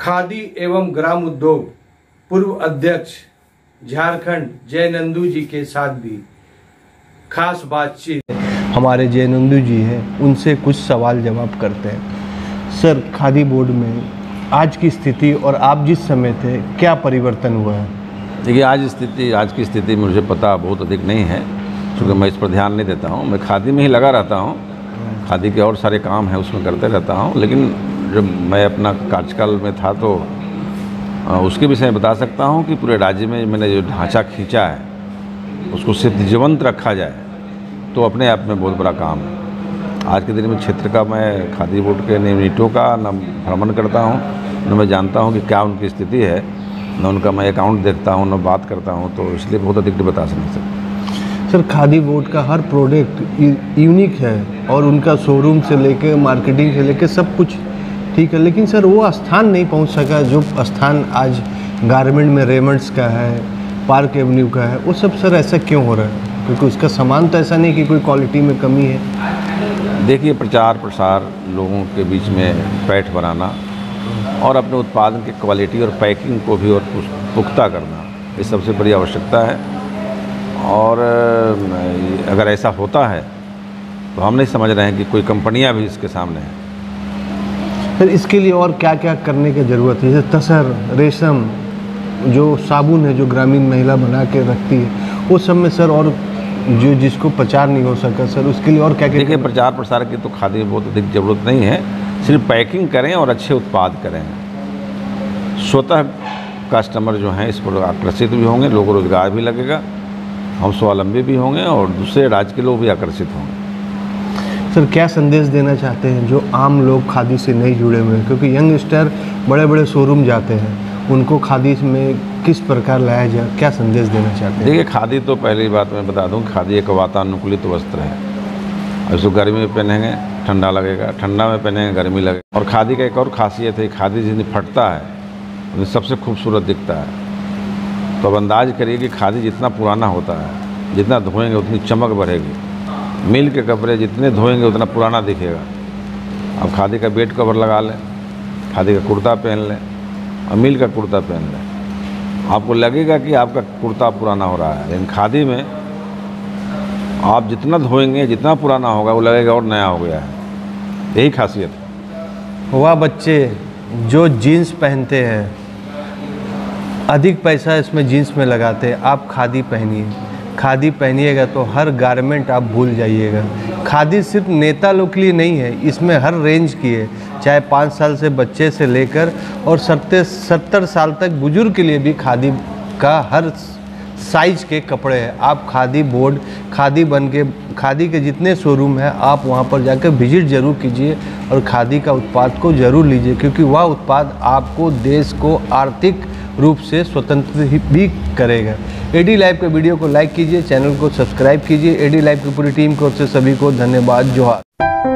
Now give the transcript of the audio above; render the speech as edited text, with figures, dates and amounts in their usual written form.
खादी एवं ग्राम उद्योग पूर्व अध्यक्ष झारखंड जय नंदू जी के साथ भी खास बातचीत। हमारे जय नंदू जी हैं, उनसे कुछ सवाल जवाब करते हैं। सर, खादी बोर्ड में आज की स्थिति और आप जिस समय थे क्या परिवर्तन हुआ है? देखिए, आज की स्थिति मुझे पता बहुत अधिक नहीं है, क्योंकि मैं इस पर ध्यान नहीं देता हूँ। मैं खादी में ही लगा रहता हूँ, खादी के और सारे काम हैं उसमें करते रहता हूँ। लेकिन जब मैं अपना कार्यकाल में था तो उसके विषय में बता सकता हूँ कि पूरे राज्य में मैंने जो ढांचा खींचा है उसको सिर्फ जीवंत रखा जाए तो अपने आप में बहुत बड़ा काम है। आज के दिन में क्षेत्र का मैं खादी बोर्ड के यूनिटों का न भ्रमण करता हूँ, न मैं जानता हूँ कि क्या उनकी स्थिति है, न उनका मैं अकाउंट देखता हूँ, न बात करता हूँ, तो इसलिए बहुत अधिक बता नहीं सकता। सर, खादी बोर्ड का हर प्रोडक्ट यूनिक है और उनका शोरूम से लेके मार्केटिंग से लेके सब कुछ ठीक है, लेकिन सर वो स्थान नहीं पहुंच सका जो स्थान आज गारमेंट में रेमंड्स का है, पार्क एवेन्यू का है। वो सब सर ऐसा क्यों हो रहा है? क्योंकि उसका सामान तो ऐसा नहीं कि कोई क्वालिटी में कमी है। देखिए, प्रचार प्रसार, लोगों के बीच में पैठ बनाना और अपने उत्पादन की क्वालिटी और पैकिंग को भी और पुख्ता करना, ये सबसे बड़ी आवश्यकता है। और अगर ऐसा होता है तो हम नहीं समझ रहे हैं कि कोई कंपनियां भी इसके सामने हैं। फिर इसके लिए और क्या क्या करने की ज़रूरत है? जैसे तसर, रेशम, जो साबुन है जो ग्रामीण महिला बना के रखती है, वो सब में सर, और जो जिसको प्रचार नहीं हो सका सर, उसके लिए और क्या क्या? देखिए, प्रचार प्रसार की तो खादी में बहुत अधिक ज़रूरत नहीं है, सिर्फ पैकिंग करें और अच्छे उत्पाद करें। स्वतः कस्टमर जो हैं इस पर आकर्षित भी होंगे, लोगों को रोजगार भी लगेगा, हम स्वावलंबी भी होंगे और दूसरे राज्य के लोग भी आकर्षित होंगे। सर, क्या संदेश देना चाहते हैं जो आम लोग खादी से नहीं जुड़े हुए हैं? क्योंकि यंगस्टर बड़े बड़े शोरूम जाते हैं, उनको खादी में किस प्रकार लाया जाए, क्या संदेश देना चाहते हैं? देखिए, खादी तो पहली बात मैं बता दूं, खादी एक वातानुकूलित वस्त्र है। अब इसको गर्मी में पहनेंगे ठंडा लगेगा, ठंडा में पहनेंगे गर्मी लगेगा। और खादी का एक और खासियत है, खादी जितनी फटता है उतनी सबसे खूबसूरत दिखता है। तो अब अंदाज करिए कि खादी जितना पुराना होता है, जितना धोएंगे उतनी चमक बढ़ेगी। मिल के कपड़े जितने धोएंगे उतना पुराना दिखेगा। अब खादी का बेड कवर लगा लें, खादी का कुर्ता पहन लें और मिल का कुर्ता पहन लें, आपको लगेगा कि आपका कुर्ता पुराना हो रहा है। लेकिन खादी में आप जितना धोएंगे जितना पुराना होगा वो लगेगा और नया हो गया है। यही खासियत है। वाह बच्चे, जो जीन्स पहनते हैं, अधिक पैसा इसमें जीन्स में लगाते हैं, आप खादी पहनिए। खादी पहनिएगा तो हर गारमेंट आप भूल जाइएगा। खादी सिर्फ नेता लोग के लिए नहीं है, इसमें हर रेंज की है, चाहे 5 साल से बच्चे से लेकर और 70 साल तक बुजुर्ग के लिए भी खादी का हर साइज के कपड़े हैं। आप खादी बोर्ड, खादी के जितने शोरूम हैं आप वहां पर जाकर विजिट ज़रूर कीजिए और खादी का उत्पाद को ज़रूर लीजिए, क्योंकि वह उत्पाद आपको देश को आर्थिक रूप से स्वतंत्र भी करेगा। एडी लाइव के वीडियो को लाइक कीजिए, चैनल को सब्सक्राइब कीजिए। एडी लाइव की पूरी टीम की ओर से सभी को धन्यवाद। जोहार।